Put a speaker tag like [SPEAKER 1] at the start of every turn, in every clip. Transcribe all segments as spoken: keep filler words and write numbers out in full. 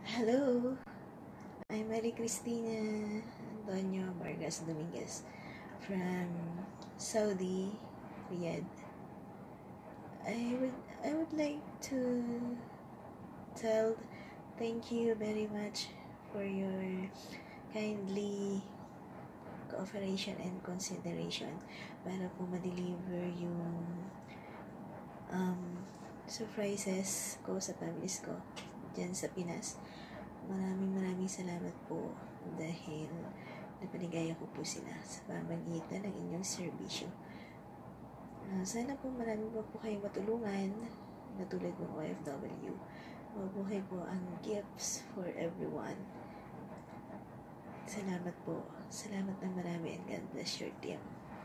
[SPEAKER 1] Hello, I'm Marie Cristina Antonio Vargas Dominguez from Saudi, Riyadh. I would I would like to tell thank you very much for your kindly cooperation and consideration para po ma-deliver yung um, surprises ko sa families ko dyan sa Pinas. Maraming maraming salamat po dahil napaligaya ko po sila sa pamagitan ng inyong serbisyo. Uh, sana po marami pa po kayong matulungan na tulad ng O F W. Mabuhay po ang gifts for everyone. Salamat po. Salamat na marami and God bless your team.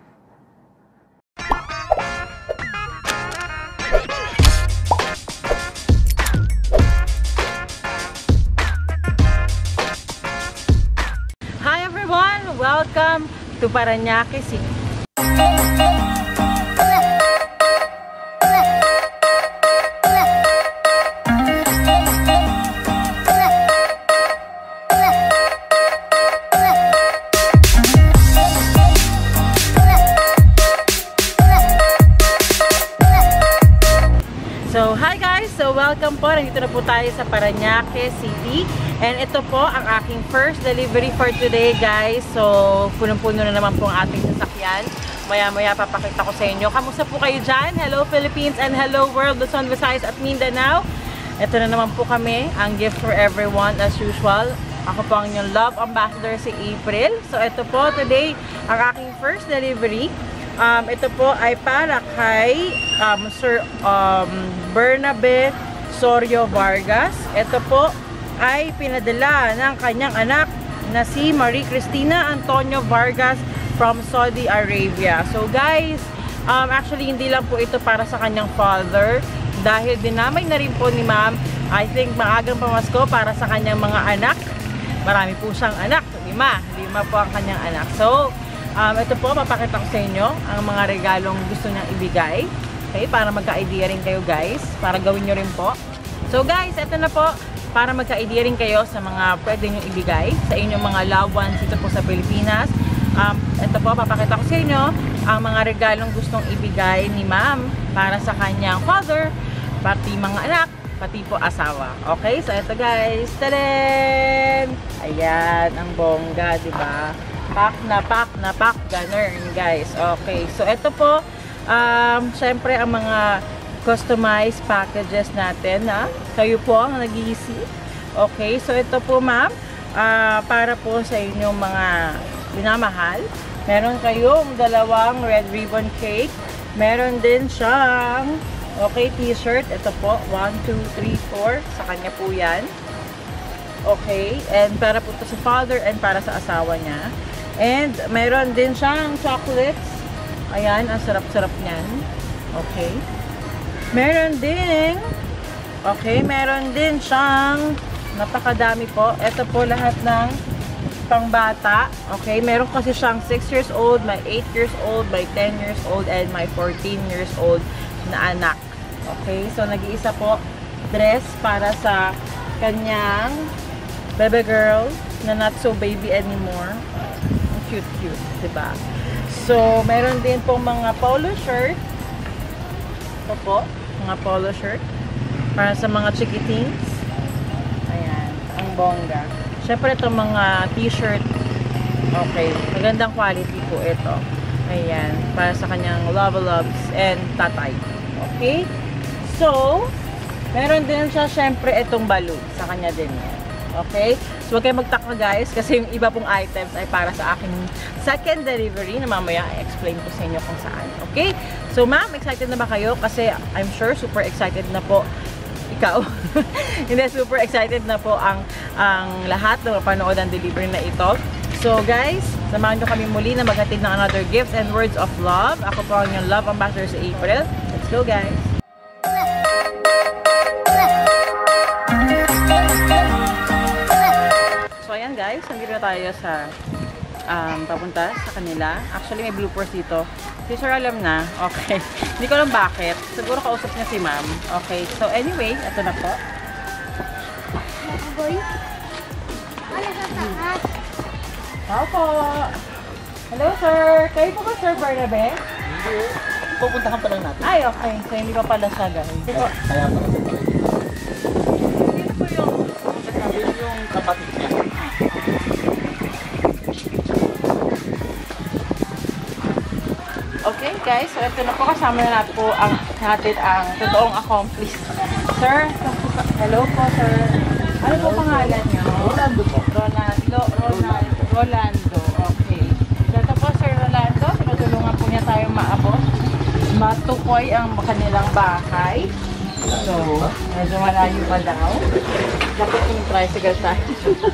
[SPEAKER 2] Hi everyone! Welcome to Paranaque City. So, hi guys! So, welcome po. Nandito na po tayo sa Paranaque City. And ito po ang aking first delivery for today, guys. So, punong-puno na naman po ang ating sasakyan. Maya-maya papakita ko sa inyo. Kamusta po kayo dyan? Hello Philippines and hello world, Luzon, Visayas at Mindanao. Ito na naman po kami, ang gift for everyone as usual. Ako po ang inyong love ambassador si April. So, ito po today ang aking first delivery. Um, ito po ay para kay um, Sir um, Bernabe Sorio Vargas. Ito po ay pinadala ng kanyang anak na si Marie Cristina Antonio Vargas from Saudi Arabia. So guys, um, actually hindi lang po ito para sa kanyang father dahil dinamay na rin po ni ma'am, I think maagang pamasko para sa kanyang mga anak. Marami po siyang anak, lima. Lima po ang kanyang anak. So, Um, ito po, papakita ko sa inyo ang mga regalong gusto niyang ibigay. Okay, para magka-idea rin kayo guys. Para gawin nyo rin po. So guys, ito na po. Para magka-idea rin kayo sa mga pwede nyo ibigay sa inyong mga loved ones dito po sa Pilipinas. Um, ito po, papakita ko sa inyo ang mga regalong gustong ibigay ni ma'am para sa kanyang father, pati mga anak, pati po asawa. Okay, so ito guys. Tadaan! Ayan, ang bongga, diba? Pack na pack na pack ganun guys. Okay, so ito po um, syempre ang mga customized packages natin na kayo po ang nag-iisip. Okay, so ito po ma'am uh, para po sa inyong mga binamahal. Meron kayong dalawang red ribbon cake. Meron din siyang okay, t-shirt. Ito po, one, two, three, four. Sa kanya po yan. Okay, and para po ito sa father and para sa asawa niya. And meron din siyang chocolates. Ayan, ang sarap-sarap niyan. Okay. Meron din, okay, meron din siyang napakadami po. Ito po lahat ng pangbata. Okay, meron kasi siyang six years old, my eight years old, my ten years old, and my fourteen years old na anak. Okay, so nag-iisa po dress para sa kanyang baby girl na not so baby anymore. Cute, cute, diba? So, meron din pong mga polo shirt. Ito po, mga polo shirt. Para sa mga chikitings. Ayan, ang bongga. Siyempre, itong mga t-shirt. Okay, magandang quality po ito. Ayan, para sa kanyang love-loves and tatay. Okay? So, meron din siya, siyempre, itong balloon. Sa kanya din yan. Okay? So, huwag kayong magtaka guys kasi yung iba pong items ay para sa aking second delivery na mamaya i-explain ko sa inyo kung saan. Okay? So, ma'am, excited na ba kayo? Kasi I'm sure super excited na po ikaw. Hindi, super excited na po ang, ang lahat na mapanood ang delivery na ito. So, guys, samahan nyo kami muli na maghatid ng another gifts and words of love. Ako po ang yung love ambassador sa April. Let's go, guys! So, ayan guys, nandito na tayo sa um, papunta sa kanila. Actually, may bloopers dito. Si Sir alam na. Okay. Hindi ko alam bakit. Siguro kausap niya si ma'am. Okay. So, anyway, ito na po.
[SPEAKER 3] baboy. Wala sa taas.
[SPEAKER 2] Tao po. Hello, sir. Kayo po ba, Sir Bernabe?
[SPEAKER 4] Hindi. Pupuntahan pa lang natin.
[SPEAKER 2] Ay, okay. So, hindi pa pala siya, guys. Hindi po.
[SPEAKER 4] Kaya pala sa pala.
[SPEAKER 2] Sino po yung...
[SPEAKER 4] Sabi yung kapatid niya.
[SPEAKER 2] Okay, guys. So, ito na po. Kasama na natin po ang, natin ang totoong accomplice. Sir, hello po, sir. Ano po pangalan niyo?
[SPEAKER 4] Rolando po.
[SPEAKER 2] Ronaldo. Ronaldo. Rolando. Okay. So, ito po, Sir Rolando. Tinutulungan po niya tayong maabot. Matukoy ang kanilang bahay. So, medyo malayo pa daw. Dapat yung tricycle tayo.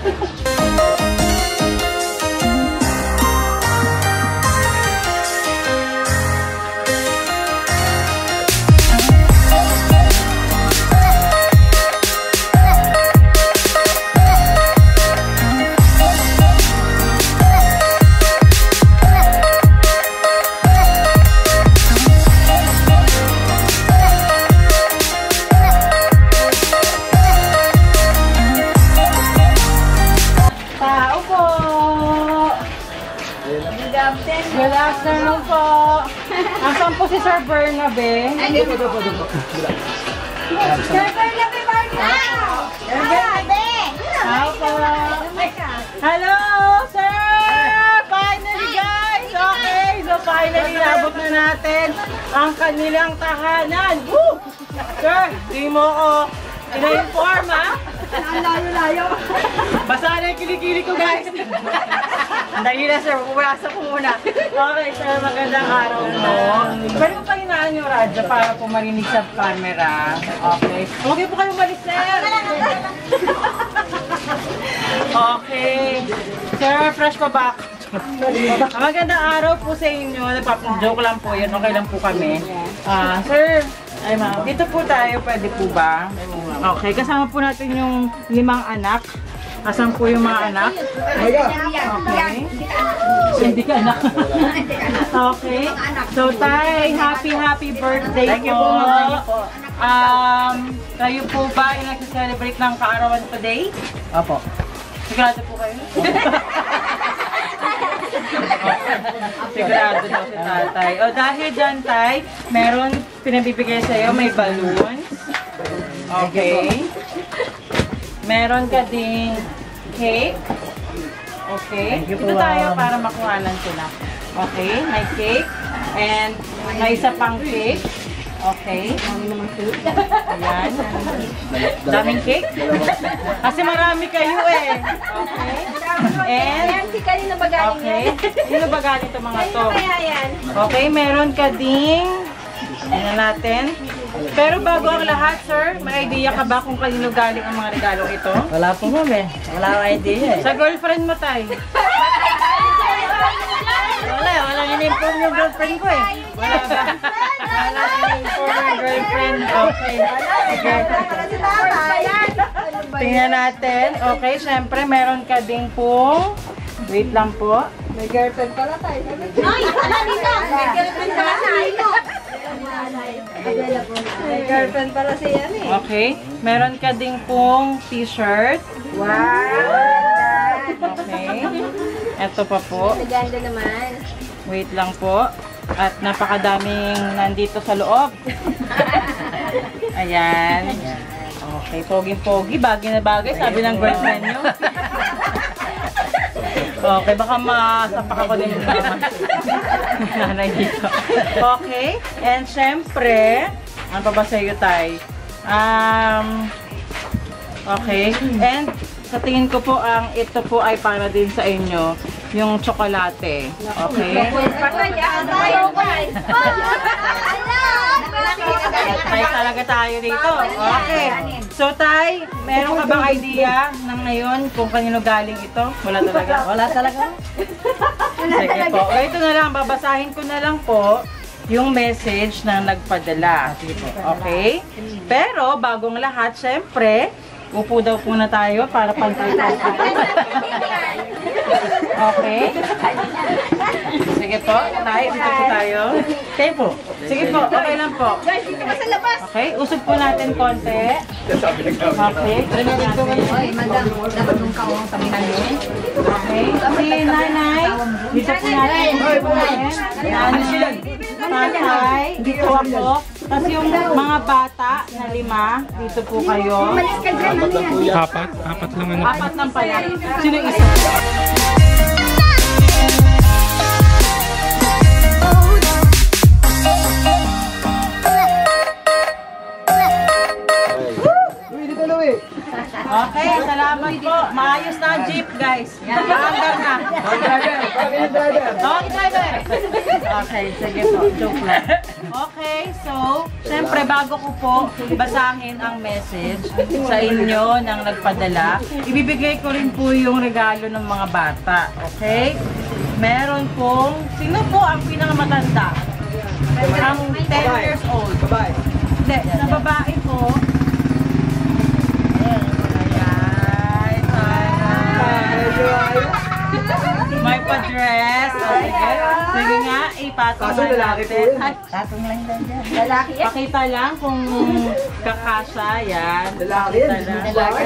[SPEAKER 2] Good afternoon po. Asan po si Sir Bernabe?
[SPEAKER 4] Dito, dito, dito.
[SPEAKER 3] Sir Bernabe Vargas! Bernabe!
[SPEAKER 2] Hello po. Hello, sir! Finally, guys! Okay, so finally, nabot na natin ang kanilang tahanan. Woo! Sir, di mo ko ina-inform, ha?
[SPEAKER 3] Ang layo-layo.
[SPEAKER 2] Basta na yung kilikili ko, guys. Dali na, sir. Puwasa ko muna. Okay, sir. Magandang araw po. Pwede mo pahinaan yung radyo para po marinig sa camera. Okay. Okay po kayo umalis, sir. Okay. Sir, fresh pa back. Magandang araw po sa inyo. Nagpap-joke lang po yun. Okay lang po kami. Ah, sir. Ay, ma'am. Dito po tayo. Pwede po ba? Okay. Kasama po natin yung limang anak. Asan po yung mga anak? Okay. Hindi ka anak. Okay. So, tay, happy, happy birthday po. Um, kayo po ba yung nag-celebrate ng kaarawan today?
[SPEAKER 4] Apo.
[SPEAKER 2] Sigurado po kayo? Sigurado daw si tatay. O, dahil dyan, tay, meron pinabibigay sa'yo, may balloons. Okay. Meron ka ding cake. Okay. Dito tayo para makuhanan sila. Okay. May cake. And may isa pang cake. Okay. Ayan. Daming cake. Kasi marami kayo eh. Okay. And,
[SPEAKER 3] Si kanina ba galing
[SPEAKER 2] okay. Sino ba galing ito mga to?
[SPEAKER 3] Kaya yan.
[SPEAKER 2] Okay. Meron ka ding, ano natin. Pero bago ang lahat, sir, may idea ka ba kung kanino galing ang mga regalong ito?
[SPEAKER 4] Wala po ma'am eh. Wala akong idea eh.
[SPEAKER 2] Sa girlfriend mo, tay.
[SPEAKER 4] Wala, wala in-inform yung girlfriend ko eh.
[SPEAKER 2] Wala ba? Wala in-inform yung girlfriend. Okay. Okay. Tingnan natin. Okay, syempre, meron ka ding pong... Wait lang po.
[SPEAKER 3] May girlfriend pala tayo. Ay, wala dito. May girlfriend pala sa ino. May girlfriend pala si yan eh.
[SPEAKER 2] Okay. Meron ka ding pong t-shirt.
[SPEAKER 3] Wow!
[SPEAKER 2] Okay. Ito pa po.
[SPEAKER 3] Maganda naman.
[SPEAKER 2] Wait lang po. At napakadaming nandito sa loob. Ayan. Okay. Pogi-pogi. Bagay na bagay. Sabi ng girlfriend nyo. Okay, baka masapak ako din yung naman. Nanay dito. Okay, and syempre, ano pa ba sa iyo, tay? Um, okay, and sa tingin ko po, ang ito po ay para din sa inyo, yung tsokolate. Okay? Tay talaga tayo dito. Okay. So, tay, meron ka bang idea ng ngayon kung kanino galing ito? Wala talaga?
[SPEAKER 4] Wala talaga.
[SPEAKER 2] Sige po. O, ito na lang. Babasahin ko na lang po yung message na nagpadala. Okay? Pero, bagong lahat, syempre, upo daw po na tayo para pantay-pantay. Okay? Sige po, tayo. Dito po tayo. Tayo po. Sige po, okay lang po. Okay, usog po natin konti. Okay, trinigin po natin.
[SPEAKER 3] Oy, madam, dapat nung kawang kami namin.
[SPEAKER 2] Okay, si nanay. Dito po natin. Nanay, tatay, dito ako. Tapos yung mga bata na lima, dito po kayo.
[SPEAKER 5] Apat? Apat lang ano.
[SPEAKER 2] Apat lang pala. Sino yung isa? Okay, salamat po. Maayos na ang jeep, guys. Paandar na. Oh, driver. Okay, sige po. Joke lang. Okay, so, syempre bago ko po basahin ang message sa inyo ng nagpadala, ibibigay ko rin po yung regalo ng mga bata. Okay? Meron pong, sino po ang pinakamatanda? Ang ten years old. Hindi, sa babae po, may pa-dress. O, sige. Sige nga, ipatong na natin.
[SPEAKER 4] Tatong lang dyan dyan.
[SPEAKER 3] Lalaki yan.
[SPEAKER 2] Pakita lang kung kakasya. Yan.
[SPEAKER 4] Lalaki yan.
[SPEAKER 2] Lalaki.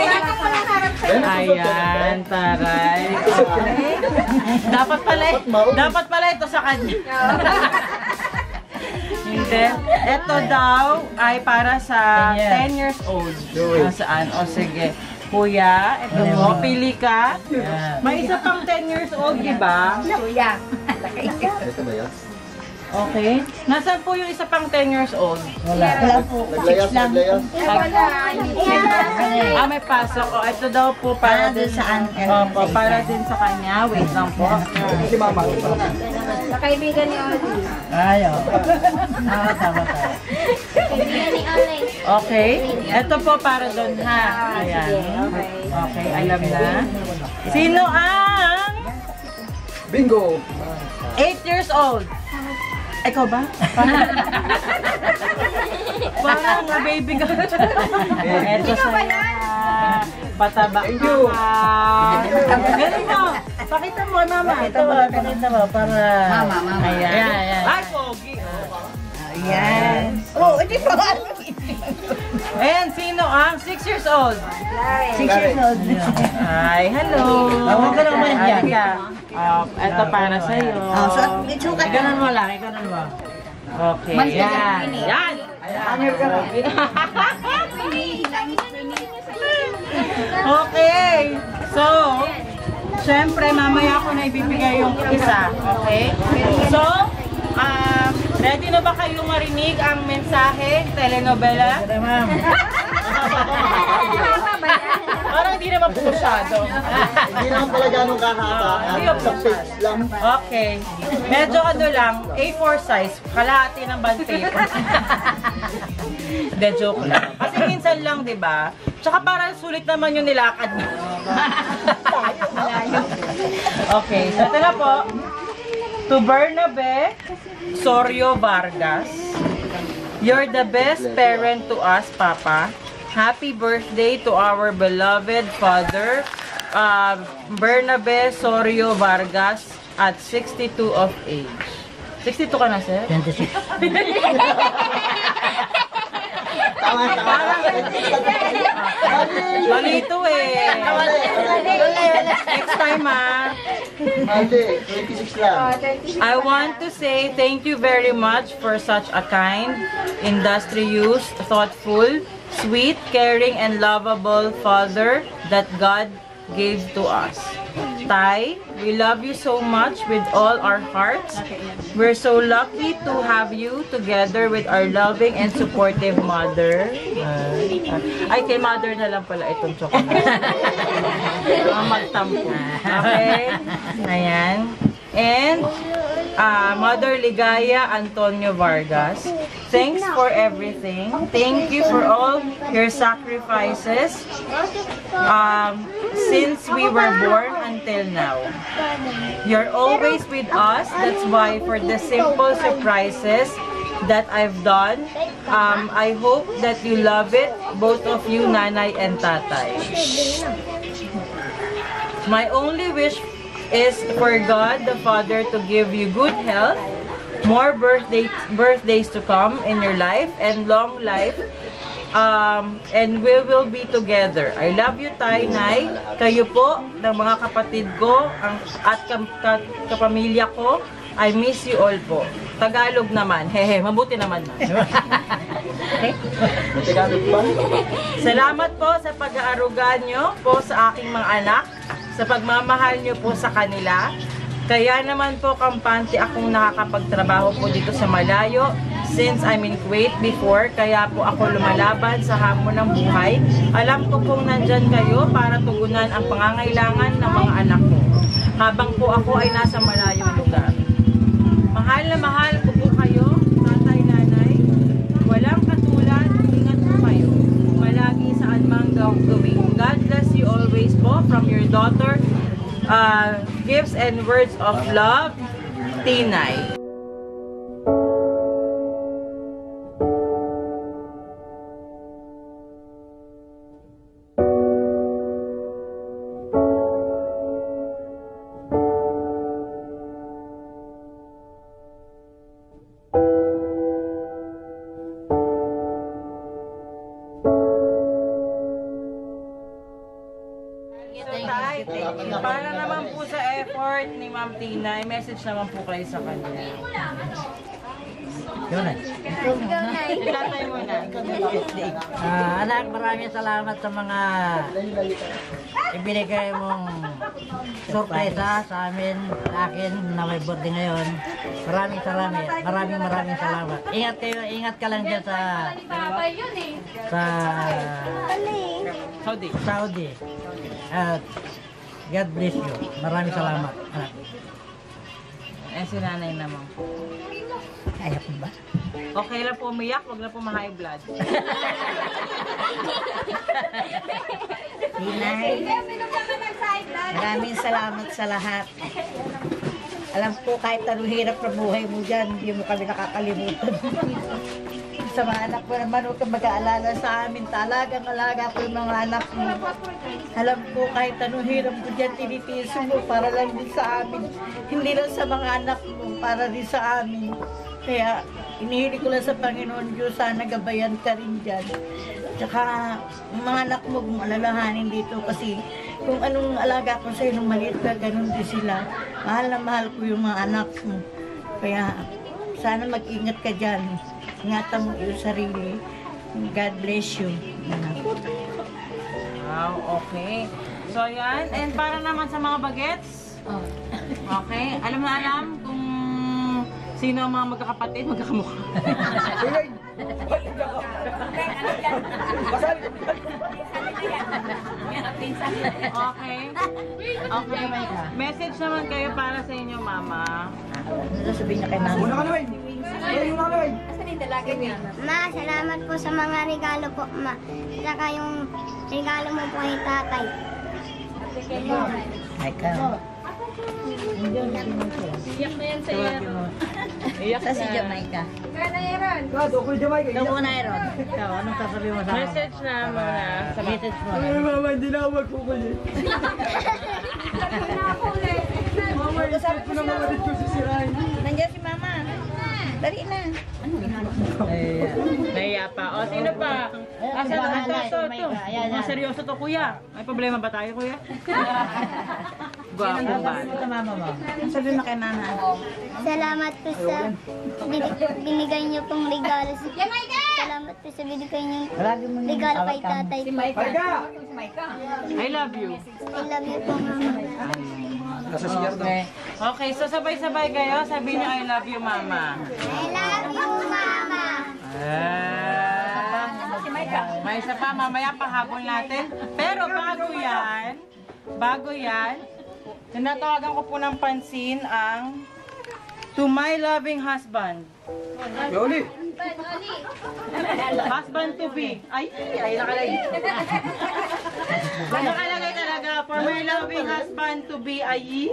[SPEAKER 2] Ayan, taray. Okay. Dapat pala, dapat pala ito sa kanya. Hindi. Ito daw ay para sa ten years old. Nasaan? O sige. Kuya, ito mo, pili ka. May isa pang ten years old, di ba?
[SPEAKER 3] Kuya.
[SPEAKER 5] Ito ba yan?
[SPEAKER 2] Okay. Nasaan po yung isa pang ten years old?
[SPEAKER 4] Wala. Wala po.
[SPEAKER 5] Naglayas, naglayas.
[SPEAKER 2] Ah, may pasok. O, ito daw po para din sa Opo, para din sa kanya. Wait lang po.
[SPEAKER 5] Si Mama.
[SPEAKER 3] Sa kaibigan ni Oli.
[SPEAKER 4] Ayaw. Ah, tama tayo.
[SPEAKER 3] Kaibigan ni Oli.
[SPEAKER 2] Okay. Ito po para doon ha. Ayan. Okay, alam na. Sino ang
[SPEAKER 5] Bingo!
[SPEAKER 2] eight years old? Ikaw ba? Parang baby ka. Ito sa'yo. Pataba
[SPEAKER 5] Thank you.
[SPEAKER 2] ka. Ganun mo. Pakita mo, mama.
[SPEAKER 4] Pakita mo, pakita mo, para...
[SPEAKER 3] Mama, mama.
[SPEAKER 2] Ayan.
[SPEAKER 4] Ayan, ayan.
[SPEAKER 2] Ay, pogi.
[SPEAKER 4] Ayan. Oh, hindi pa ano.
[SPEAKER 2] Ayan, sino ang six years old?
[SPEAKER 4] Six years old.
[SPEAKER 2] Ay, hello.
[SPEAKER 4] Huwag ka naman yan.
[SPEAKER 2] Halika. Uh, ito para sa'yo.
[SPEAKER 4] Oh, so, isukat ka na mo lang, ikaw na mo.
[SPEAKER 2] Okay, yan. Yan.
[SPEAKER 4] Amir ka na.
[SPEAKER 2] Okay. So, syempre, mamaya ko na ibibigay yung isa. Okay? So, um, ready na ba kayong marinig ang mensahe, telenovela?
[SPEAKER 4] Sige, ma'am.
[SPEAKER 2] Parang hindi naman po masyado.
[SPEAKER 5] Hindi naman pala ganun kahaba. Sa page lang.
[SPEAKER 2] Okay. Medyo ano lang, A four size, kalahati ng bond paper. Hindi, joke lang. Kasi minsan lang, di ba? Tsaka parang sulit naman yung nilakad mo. Okay, so ito na po. To Bernabe Sorio Vargas, you're the best parent to us, Papa. Happy birthday to our beloved father, uh, Bernabe Sorio Vargas, at sixty-two of age. sixty-two ka na, sir?
[SPEAKER 4] twenty-six.
[SPEAKER 5] Tama, tama.
[SPEAKER 2] Mali ito eh. Next time ah.
[SPEAKER 5] Hindi, twenty-six lang.
[SPEAKER 2] I want to say thank you very much for such a kind, industrious, thoughtful, sweet, caring, and lovable father that God gave to us. Tay, we love you so much with all our hearts. We're so lucky to have you together with our loving and supportive mother. Uh, ay, kay mother na lang pala itong chocolate. Ang magtampo. Okay? Ayan. And, uh, Mother Ligaya Antonio Vargas, thanks for everything. Thank you for all your sacrifices um, since we were born until now. You're always with us. That's why for the simple surprises that I've done, um, I hope that you love it, both of you, Nanay and Tatay. My only wish is for God the Father to give you good health, more birthday, birthdays to come in your life, and long life. Um, and we will be together. I love you, Tay, Nay. Kayo po, ng mga kapatid ko, ang, at ka, ka, kapamilya ko, I miss you all po. Tagalog naman. Hehe, mabuti naman. Salamat po sa pag-aaruga nyo po sa aking mga anak, sa pagmamahal nyo po sa kanila. Kaya naman po, kampante akong nakakapagtrabaho po dito sa malayo. Since I'm in Kuwait before, kaya po ako lumalaban sa hamon ng buhay. Alam ko pong nandyan kayo para tugunan ang pangangailangan ng mga anak ko. Habang po ako ay nasa malayong lugar. Mahal na mahal ko po kayo, tatay, nanay. Walang katulad, ingat po kayo. Malagi saan mang gawin. God bless you always po from your daughter. Uh, gifts and words of love, Tinay. Para naman po sa effort ni Ma'am Tina, message naman po kayo sa kanya.
[SPEAKER 4] Yun na.
[SPEAKER 2] Itatay mo na.
[SPEAKER 4] Ah, anak, maraming salamat sa mga ibinigay mong sorpresa sa amin, sa akin na may birthday ngayon. Maraming salamat. Maraming maraming salamat. Ingat kayo, ingat ka lang dyan sa sa
[SPEAKER 2] Saudi.
[SPEAKER 4] Saudi. At God bless you. Maraming salamat. Anak.
[SPEAKER 2] Eh, si nanay naman.
[SPEAKER 4] Kaya po ba?
[SPEAKER 2] Okay lang po umiyak, wag na po ma-high blood.
[SPEAKER 6] Tinay, maraming salamat sa lahat. Alam ko kahit anong hirap na buhay mo dyan, hindi mo kami nakakalimutan. Sa mga anak mo naman, huwag kang mag-aalala sa amin. Talagang alaga ko yung mga anak mo. Alam ko kahit anong hirap mo dyan, tinitiis mo para lang din sa amin. Hindi lang sa mga anak mo, para din sa amin. Kaya inihili ko lang sa Panginoon Diyos, sana gabayan ka rin dyan. Tsaka yung mga anak mo, kung alalahanin dito kasi kung anong alaga ko sa'yo nung maliit ka, ganun din sila. Mahal na mahal ko yung mga anak mo. Kaya sana mag-ingat ka dyan. Ingatan mo yung sarili. God bless you.
[SPEAKER 2] Wow, okay. So, yan. And para naman sa mga bagets. Okay. Alam na alam kung sino ang mga magkakapatid, magkakamukha. Okay. Okay. Message naman kayo para sa inyo, Mama.
[SPEAKER 6] Ano sabihin niya kay Mama?
[SPEAKER 3] Ma, salamat po sa mga regalo po, ma. Saka yung regalo mo po kay tatay.
[SPEAKER 6] Ay ka.
[SPEAKER 3] Iyak na yan sa iyo.
[SPEAKER 6] Iyak sa si Jamaica.
[SPEAKER 4] Kado, ko Jamaica.
[SPEAKER 6] Ikaw muna, Aaron. Ikaw, anong sasabihin mo sa akin?
[SPEAKER 2] Message na muna.
[SPEAKER 6] Sa message mo.
[SPEAKER 4] Ay, mama, hindi na ako magpupuli. Mama, isip ko na mga dito sisirahin.
[SPEAKER 6] Nandiyan si Mama. Dali na. Ano ginagawa mo?
[SPEAKER 2] Nahiya pa. O, sino pa? Asa na ito, ito, ito. Mga seryoso to, kuya. May problema ba tayo, kuya? Gwapo ba?
[SPEAKER 6] Sa Mama mo. Ang sabihin mo kay Mama?
[SPEAKER 3] Salamat po sa bin- binigay niyo pong regalo. Salamat po sa binigay niyo regalo kay tatay.
[SPEAKER 2] I love you.
[SPEAKER 3] I love you po, mama.
[SPEAKER 2] Okay. Okay, so sabay-sabay kayo. Sabihin niyo, I love you, Mama.
[SPEAKER 3] I love you, mama.
[SPEAKER 2] Ah, may isa pa, mamaya pahabol natin. Pero bago yan, bago yan, tinatawagan ko po ng pansin ang to my loving husband.
[SPEAKER 4] Yoli!
[SPEAKER 2] Husband to be. Ay, ay, nakalagay. Nakalagay talaga, for my loving husband to be, ay.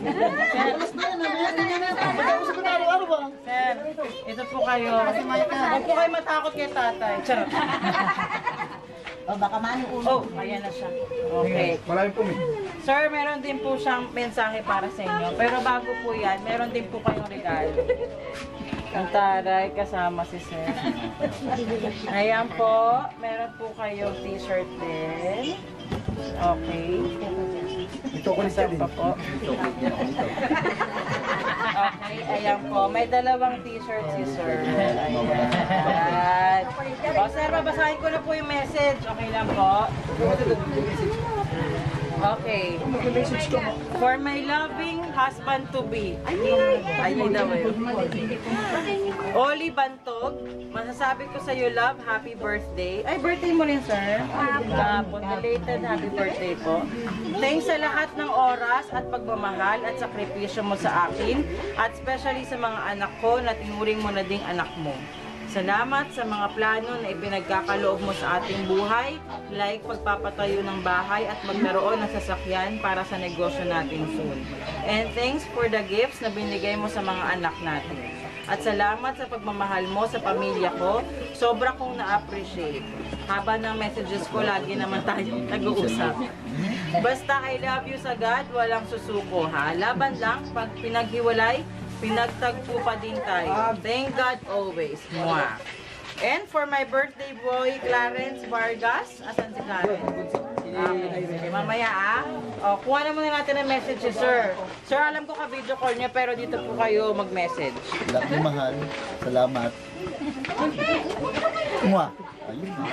[SPEAKER 2] Sir, ito po kayo. Huwag po kayo matakot kay tatay. Charot.
[SPEAKER 6] O, baka mano ulo.
[SPEAKER 2] Oh, ayan na siya. Okay.
[SPEAKER 5] Marami po, may.
[SPEAKER 2] Sir, meron din po siyang mensahe para sa inyo. Pero bago po yan, meron din po kayong regalo. Ang taray, kasama si Sir. Ayan po, meron po kayong t-shirt din. Okay.
[SPEAKER 5] Ito ko
[SPEAKER 2] Saan pa po? Okay, ayan po. May dalawang t-shirt si Sir. Ayan. O, Sir, babasahin ko na po yung message. Okay lang po? Okay. For my loving husband-to-be. Ayun daw yun. Oli Bantog, masasabi ko sa iyo, love, happy birthday. Ay, birthday mo rin, sir. Kahapon, belated happy birthday po. Thanks sa lahat ng oras at pagmamahal at sakripisyo mo sa akin, at especially sa mga anak ko na tinuring mo na ding anak mo. Salamat sa mga plano na ipinagkakaloob mo sa ating buhay, like pagpapatayo ng bahay at magkaroon ng sasakyan para sa negosyo natin soon. And thanks for the gifts na binigay mo sa mga anak natin. At salamat sa pagmamahal mo sa pamilya ko, sobra kong na-appreciate. Haba ng messages ko, lagi naman tayo nag-uusap. Basta I love you sa God, walang susuko ha. Laban lang, pag pinaghiwalay, pinagtagpo pa din tayo. Thank God always. Mwah. And for my birthday boy, Clarence Vargas. Asan si Clarence? Okay. Mamaya ah. O, kuha na muna natin ang message si Sir. Sir, alam ko ka-video call niya, pero dito po kayo mag-message.
[SPEAKER 5] Lahat ni mahal. Salamat. Mwah. Ayun na.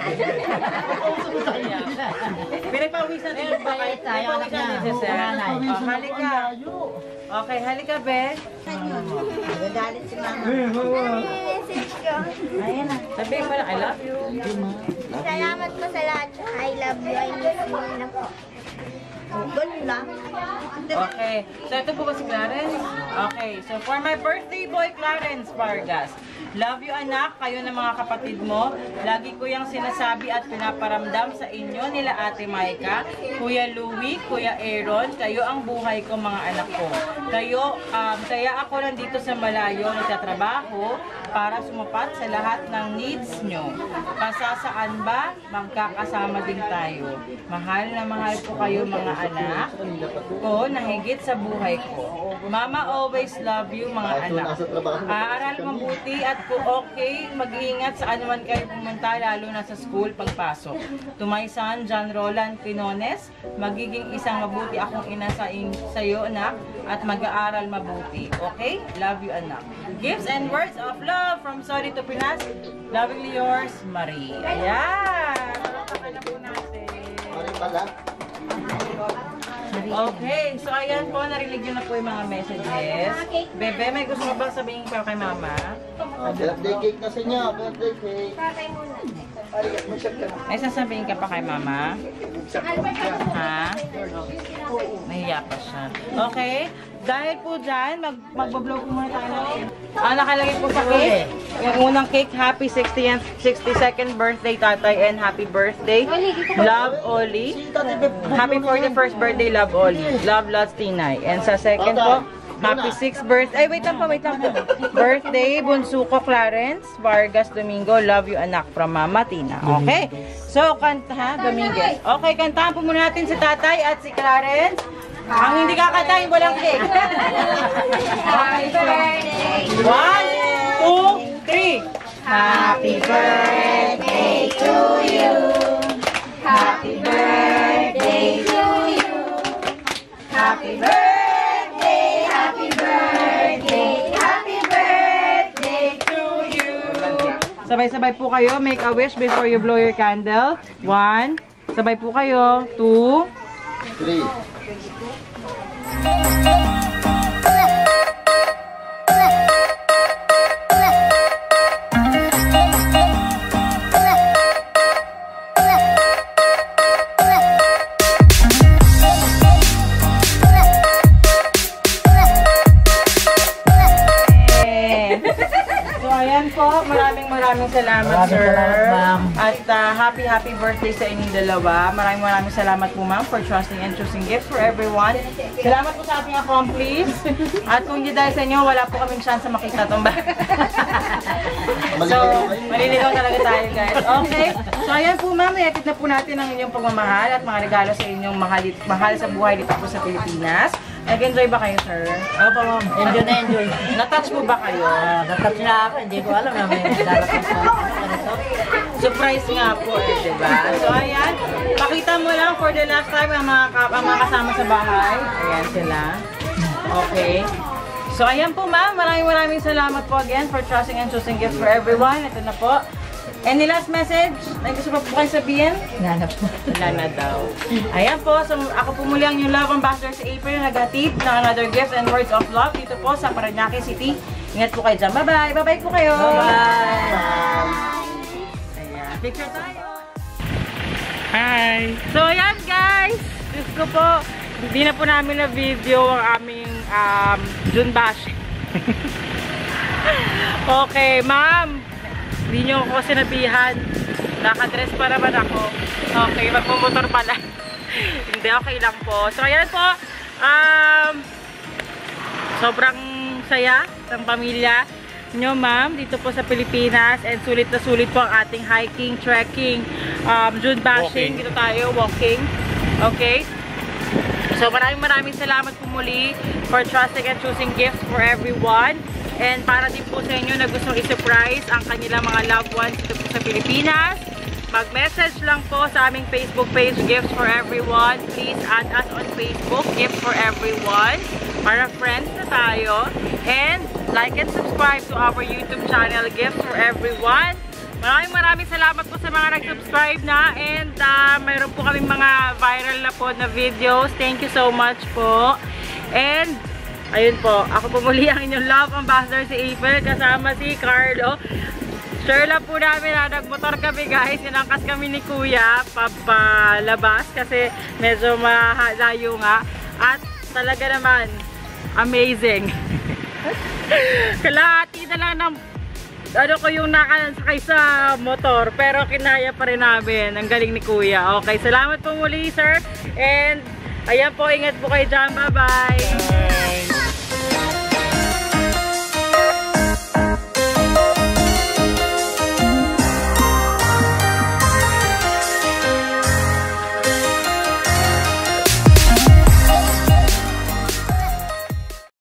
[SPEAKER 2] Pinagpawisan din ba kayo? Pinagpawisan din si Sir. O, halika. Okay, halika, Be.
[SPEAKER 6] Nagagalit si mama.
[SPEAKER 3] Message ko.
[SPEAKER 6] Ayan na.
[SPEAKER 2] Sabihin mo lang, I love you.
[SPEAKER 3] Salamat po sa lahat. I love you. I miss you na po.
[SPEAKER 6] Ganun lang.
[SPEAKER 2] Okay. So, ito po ba si Clarence? Okay. So, for my birthday boy, Clarence Vargas. Love you, anak. Kayo ng mga kapatid mo. Lagi ko yung sinasabi at pinaparamdam sa inyo nila Ate Maika, Kuya Louie, Kuya Aaron. Kayo ang buhay ko, mga anak ko. Kayo, um, kaya ako nandito sa malayo nagtatrabaho para sumapat sa lahat ng needs nyo. Pasasaan ba? Magkakasama din tayo. Mahal na mahal ko kayo, mga anak ko na higit sa buhay ko. Mama always love you, mga anak. Aaral mabuti at kung okay, mag-iingat sa anuman kayo pumunta, lalo na sa school pagpasok. To my son, John Roland Quinones, magiging isang mabuti akong ina sa, in, sa iyo, anak, at mag-aaral mabuti. Okay? Love you, anak. Gifts and words of love from Sorry to Pinas. Lovingly yours, Marie. Ayan! Palakpakan na po natin.
[SPEAKER 5] Mari pala.
[SPEAKER 2] Okay, so ayan po, narinig nyo na po yung mga messages. Bebe, may gusto mo bang sabihin pa kay mama?
[SPEAKER 5] Birthday cake na sa inyo. Birthday cake.
[SPEAKER 2] May sasabihin ka pa kay mama? Ha? Nahiya pa siya. Okay, dahil po dyan, mag magbablog muna tayo. Ah, nakalagay po sa cake. Yung unang cake, happy sixtieth, sixty-second birthday, tatay, and happy birthday. Love, Oli. Happy forty-first birthday, Love, Oli. Love, lots, Tinay. And sa second po, happy sixth birthday. Ay, wait lang po, wait lang po. Birthday, bunso ko, Clarence Vargas Domingo. Love you, anak, from Mama Tina. Okay? So, kanta ha, Dominguez. Okay, kantahan po muna natin si tatay at si Clarence. Ang hindi kakantahin, walang cake. Happy birthday. One, two, three.
[SPEAKER 3] Happy birthday to you. Happy birthday to you. Happy birthday, happy birthday, happy birthday to you.
[SPEAKER 2] Sabay-sabay po kayo. Make a wish before you blow your candle. One. Sabay po kayo. Two.
[SPEAKER 5] Three.
[SPEAKER 2] maraming salamat,
[SPEAKER 4] Maraming
[SPEAKER 2] sir.
[SPEAKER 4] salamat, ma'am.
[SPEAKER 2] At uh, happy, happy birthday sa inyong dalawa. Maraming maraming salamat po, ma'am, for trusting and choosing gifts for everyone. Salamat po sa ating accomplice. At kung hindi dahil sa inyo, wala po kaming chance na makita itong ba. So, maliligaw talaga tayo, guys. Okay. So, ayan po, ma'am. Iakit na po natin ang inyong pagmamahal at mga regalo sa inyong mahal, mahal sa buhay dito po sa Pilipinas. Nag-enjoy ba kayo, sir?
[SPEAKER 4] Ako pa, ma'am. Enjoy na enjoy.
[SPEAKER 2] Na-touch po ba kayo?
[SPEAKER 4] Uh, Natouch na ako. Hindi ko alam na may darating sa ganito.
[SPEAKER 2] Surprise nga po eh, diba? So, ayan. Pakita mo lang for the last time ang mga, ang mga kasama sa bahay. Ayan sila. Okay. So, ayan po, ma'am. Maraming maraming salamat po again for trusting and choosing gifts for everyone. Ito na po. Any last message? May gusto pa po kayo sabihin?
[SPEAKER 4] Wala na po.
[SPEAKER 2] Wala na daw. Ayan po. So, ako po muli ang yung love ambassador sa April na nag-atip ng another gifts and words of love dito po sa Parañaque City. Ingat po kayo dyan. Bye-bye. Bye-bye po kayo.
[SPEAKER 4] Bye-bye.
[SPEAKER 2] Ayan. Picture tayo. Hi. So, ayan guys. Diyos ko po. Hindi na po namin na video ang aming um, June bash. Okay, ma'am. Hindi nyo ako sinabihan. Nakadress pa naman ako. Okay, magmumotor pala. Hindi, okay lang po. So, ayan po. Um, sobrang saya ng pamilya nyo, ma'am, dito po sa Pilipinas. And sulit na sulit po ang ating hiking, trekking, um, June bashing. Dito tayo, walking. Okay? So, maraming maraming salamat po muli for trusting and choosing gifts for everyone. And para din po sa inyo na gustong i-surprise ang kanilang mga loved ones dito po sa Pilipinas, mag-message lang po sa aming Facebook page, Gifts for Everyone. Please add us on Facebook, Gifts for Everyone. Para friends na tayo. And like and subscribe to our YouTube channel, Gifts for Everyone. Maraming maraming salamat po sa mga nag-subscribe na. And uh, mayroon po kaming mga viral na po na videos. Thank you so much po. And ayun po, ako po muli ang inyong love ambassador si April, kasama si Carlo. Sure lang po namin na nagmotor kami guys, inangkas kami ni Kuya papalabas kasi medyo malayo nga. At talaga naman, amazing. Kalahati na lang ng ano ko yung nakasakay sa motor, pero kinaya pa rin namin. Ang galing ni Kuya. Okay, salamat po muli sir. And ayan po, ingat po kayo dyan. Bye-bye!